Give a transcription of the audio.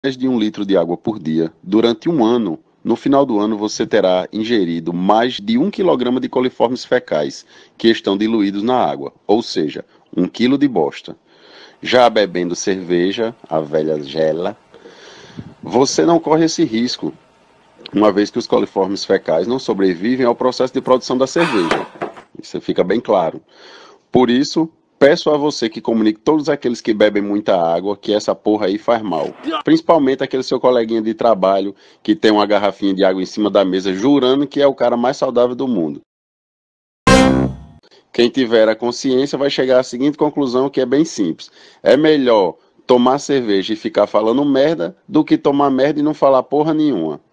mais de 1 litro de água por dia durante um ano, no final do ano você terá ingerido mais de 1 quilograma de coliformes fecais que estão diluídos na água, ou seja, 1 quilo de bosta. Já bebendo cerveja, a velha gela, você não corre esse risco, uma vez que os coliformes fecais não sobrevivem ao processo de produção da cerveja. Isso fica bem claro. Por isso, peço a você que comunique todos aqueles que bebem muita água que essa porra aí faz mal. Principalmente aquele seu coleguinha de trabalho que tem uma garrafinha de água em cima da mesa jurando que é o cara mais saudável do mundo. Quem tiver a consciência vai chegar à seguinte conclusão que é bem simples. É melhor tomar cerveja e ficar falando merda do que tomar merda e não falar porra nenhuma.